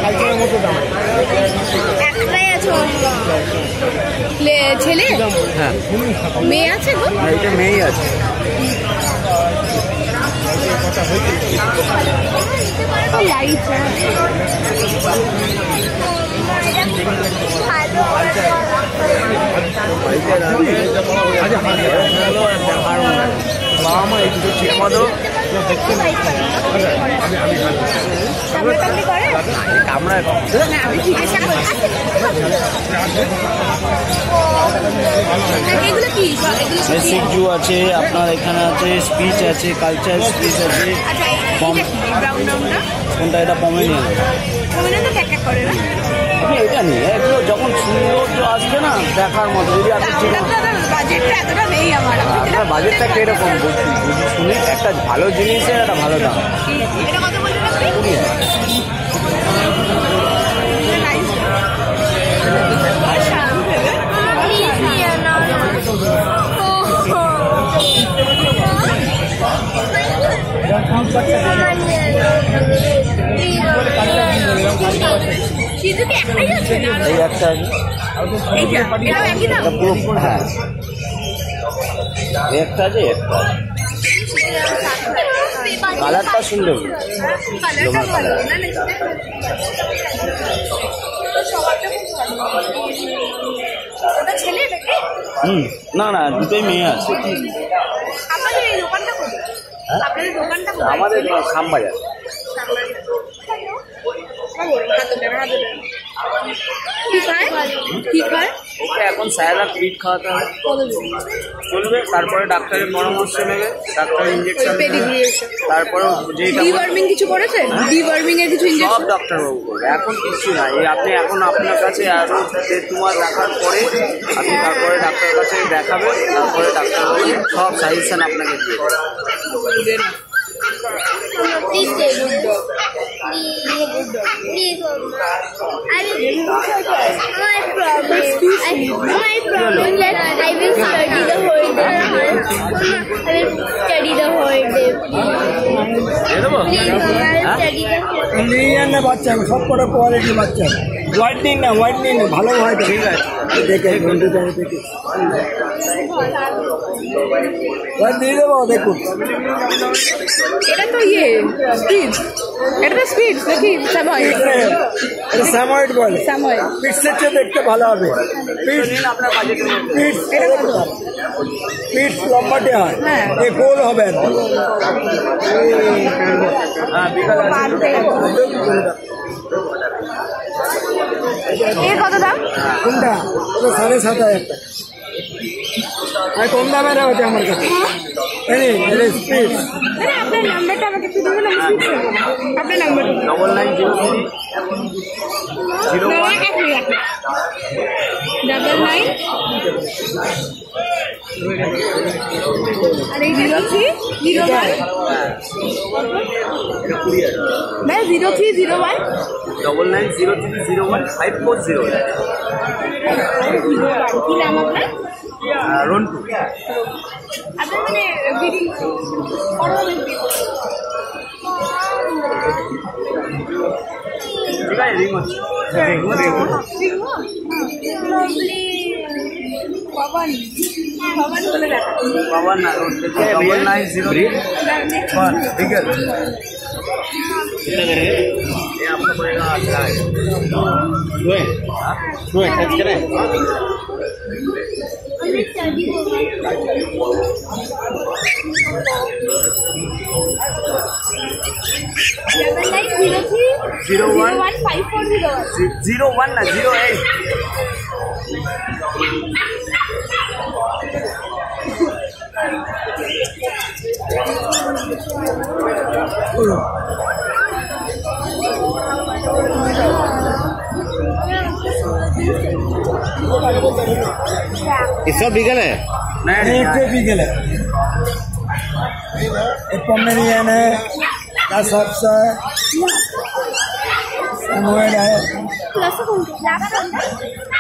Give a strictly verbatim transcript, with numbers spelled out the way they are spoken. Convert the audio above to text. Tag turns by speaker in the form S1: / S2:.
S1: কালচারের মতো দাম।
S2: একটাই আছে ছেলে?
S3: হ্যাঁ।
S2: মেয়ে আছে গো?
S3: এটা মেয়েই আছে। বাবা মা এই দুটো ঠিক মতো আমরা বেসিক জু আছে, আপনার এখানে আছে স্পিচ আছে, কালচার স্পিচ আছে। কোনটা? এটা পমেনিয়ান। আপনি এটা নিয়ে এগুলো যখন সৌন্দর্য আসবে না দেখার মতো, যদি আপনি আপনার বাজেটটা কিরকম বলছি বুঝি শুনি। একটা ভালো জিনিসের একটা ভালো দাম। এই একটা হ্যাঁ একটা আছে, একটা কালারটা সুন্দর। হুম না না দুটোই মেয়ে আছে। আমাদের খামবাজার। ওকে এখন স্যালাড ফিড খাওয়াতে হবে, চলবে। তারপরে ডাক্তারের পরামর্শ নেবে, ডাক্তার ইঞ্জেকশন, তারপরে
S2: ডিওয়ার্মিং কিছু করেছে, ডিওয়ার্মিং এর কিছু
S3: সব ডাক্তারবাবু করবে। এখন কিছু নাই, আপনি এখন আপনার কাছে আরো দেড় দু মাস রাখার পরে আপনি তারপরে ডাক্তার কাছে দেখাবেন, তারপরে ডাক্তারবাবু সব সাজেশন আপনাকে দিয়ে দেবে।
S2: Please take good dog. Please, please, I will. My problem. I, my problem that I will study the whole day. I will study the whole day. Please, I will study the whole day.
S1: Indian না বাচ্চা, সব কটা quality বাচ্চা। White নিন না, white নিন না, ভালো হোয়াইট। ঠিক আছে দেখে বন্ধু দেখে হোয়াইট দিয়ে দেবো। দেখুন
S2: এটা তো ইয়ে স্পিড, এটা তো স্পিড নাকি স্যাময়েড?
S1: এটা স্যাময়েড বলে।
S2: স্যাময়েড
S1: পিটসের চেয়ে দেখতে ভালো হবে। পিটস আপনার বাজেটের মধ্যে পিটস এটা কত? পিটস লম্বাটে হয়, এ গোল হবে। হ্যাঁ বিকাল
S2: এর কত দাম?
S1: কোনটা? সাড়ে সাত হাজার টাকা। আর কম দামের আছে আমার কাছে। স্পিড
S2: আপনার নাম্বারটা আমাকে একটু দেবেন? আপনার number
S3: double nine zero three zero one
S2: double nine আর এই জিরো থ্রি জিরো ওয়ান না zero three zero one
S3: double nine zero three zero one five four zero.
S2: কি নাম আপনার?
S3: রন্টু।
S2: আপনার মানে বিডিং
S3: ঠিক আছে রিং হচ্ছে।
S2: পবন পবন বলে দেখা
S3: Pawan double nine zero one ठीक है। कितना करेंगे? ये आपका पड़ेगा अच्छा है। छुए छुए टच करें। Zero one
S2: five four zero
S3: zero one ना जीरो एट।
S4: इसका बिगल है?
S3: नहीं
S1: इससे बिगल है। एक पोमेरियन है, दस हफ्स है, सैमोयड है।